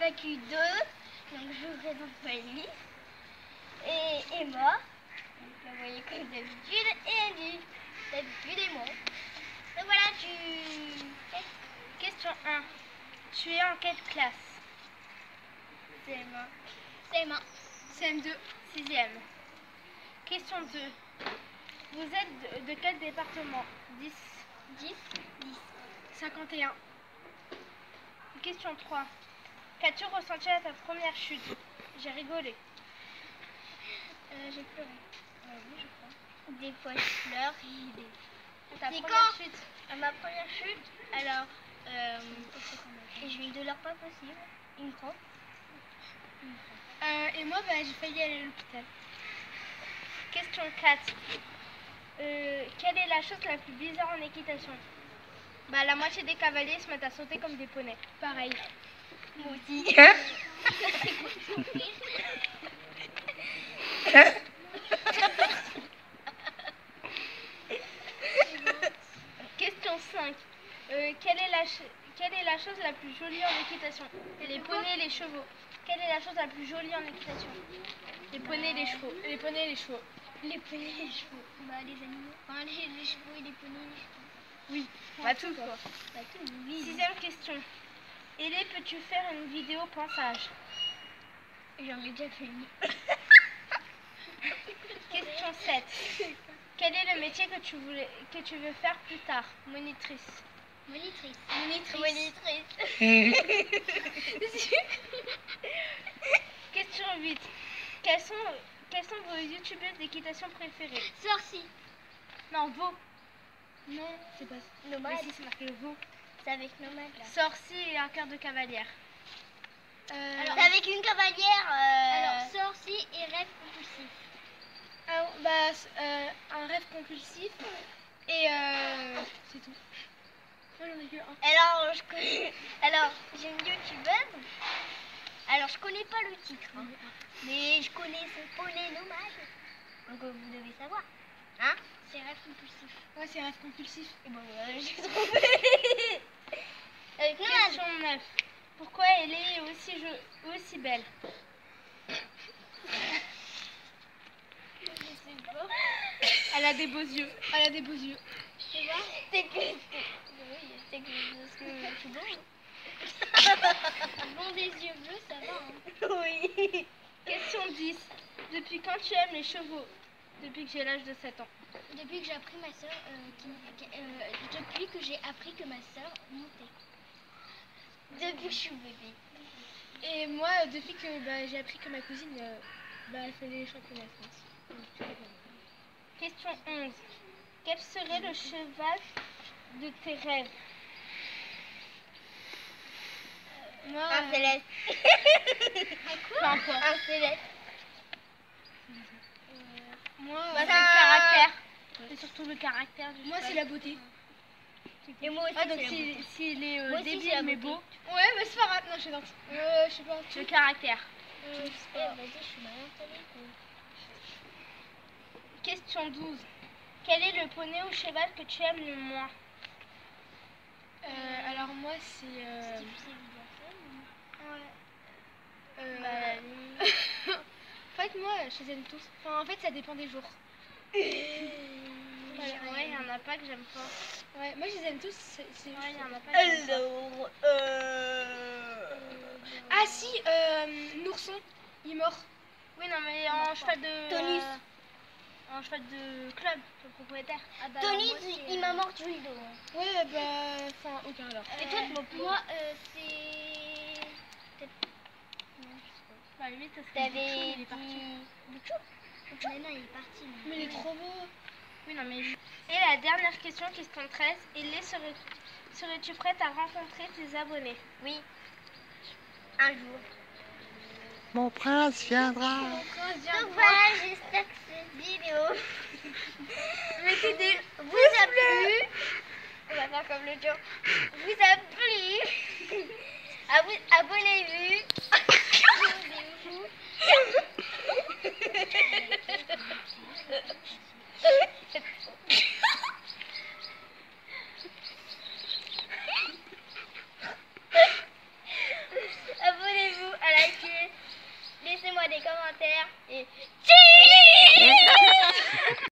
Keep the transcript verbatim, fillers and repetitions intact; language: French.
F A Q deux, donc je vous présente Maëlys et Emma, donc la voyez comme d'habitude, et Andy, d'habitude et moi. Donc voilà, tu... Question un. Tu es en quelle classe? C M un. C M un. C M deux. Sixième. Question deux. Vous êtes de, de quel département? dix. dix. dix. cinquante et un. Question trois. Qu'as-tu ressenti à ta première chute? J'ai rigolé. Euh, j'ai pleuré. Euh, oui, je crois. Des fois, je pleure et des... Ta C'est première quand chute? À ma première chute, alors, euh, j'ai eu une douleur pas possible, une crampe. Euh, et moi, bah, j'ai failli aller à l'hôpital. Question quatre. Euh, quelle est la chose la plus bizarre en équitation? Bah, la moitié des cavaliers se mettent à sauter comme des poneys. Pareil. Moi aussi. Question cinq. Euh, quelle, est la quelle est la chose la plus jolie en équitation? Les poneys et les chevaux. Quelle est la chose la plus jolie en équitation? Les poneys et les chevaux. Les poneys et les chevaux. Les poneys et les chevaux. Bah, les animaux. Enfin, les, les chevaux et les poneys et les chevaux. Oui, bah tout quoi. Bah, tout, oui. Sixième question. Elé, peux-tu faire une vidéo pensage? J'en ai déjà fait une. Question sept. Quel est le métier que tu, voulais, que tu veux faire plus tard? Monitrice. Monitrice. Monitrice. Monitrice. Question huit. Quelles sont, quelles sont vos youtubeuses d'équitation préférées? Sorci. Non, vos. Non, c'est pas ça. Nomade. Mais si, c'est marqué vos. C'est avec Nomade là. Sorci et un cœur de cavalière. Euh, c'est avec une cavalière. Euh... Alors, Sorci et rêve compulsif. Alors, bah, euh, un rêve compulsif et euh, c'est tout. Moi, j'en ai que un. Alors, je connais... Alors, j'ai une youtubeuse. Alors, je connais pas le titre, hein, mais je connais son poney nomade. Donc, euh, vous devez savoir. Hein? C'est rêve compulsif. Ouais, c'est rêve compulsif. Et bon, euh, j'ai trouvé. Avec Nomade. Question neuf. Pourquoi elle est aussi, je, aussi belle? Elle a des beaux yeux. Elle a des beaux yeux. Je sais pas. C'est que... Oui, c'est que... Parce que je suis bon. Bon, des yeux bleus, ça va, hein. Oui. Question dix. Depuis quand tu aimes les chevaux? Depuis que j'ai l'âge de sept ans. Depuis que j'ai appris ma soeur, euh, qui, qui, euh, depuis que j'ai appris que ma soeur montait. Depuis que je suis bébé. Et moi, depuis que bah, j'ai appris que ma cousine, euh, bah, elle fait les championnats de France. Question onze. Quel serait le cheval de tes rêves? euh, Moi, Un euh, céleste. Un quoi? Un quoi? Un céleste. Euh, moi, Bah, c'est ça... le caractère. C'est surtout le caractère du Moi, cheval. c'est la beauté. Et moi aussi, Ah, donc c'est la s'il beauté. si, si est euh, Moi aussi, débile c'est la mais beauté. beau, Ouais, mais c'est pas grave. Non, je suis dans. Euh, je sais pas. le caractère. Euh, je sais Eh, pas. vas-y, je suis mal installée. Question douze. Quel est le poney ou cheval que tu aimes le moins? Euh, alors, moi, c'est. Euh... C'est difficile de dire ça, Ouais. Euh... Bah, en fait, moi, je les aime tous. Enfin, en fait, ça dépend des jours. voilà. Ouais, il y en a pas que j'aime pas. Ouais, moi, je les aime tous. C'est, c'est Ouais, il y en a pas mais... que j'aime pas. Alors, euh... Ah, si, euh, Nourson, il est mort. Oui, non, mais en cheval de... Tonus. euh, en cheval de club, le propriétaire. Ah bah, Tony, alors, moi, il m'a mordu le dos. Hein. Ouais, bah. Enfin, aucun alors. Et toi, tu moi, euh, c'est... Non, je sais pas. Bah, lui, ça serait T'avais Bouchou, il dit... est parti. Bouchou. Mais non, il est parti. Mais, Mais il est trop beau. Oui, non, mais... Et la dernière question, question treize. Elé, serais, serais-tu prête à rencontrer tes abonnés? Oui. Un jour. Mon prince viendra. Donc voilà, j'espère que cette vidéo Mettez des... vous a plu. On va faire comme le jour. Vous a plu. Abou- Abonnez-vous. Abonnez-vous. Abonnez-vous. des commentaires et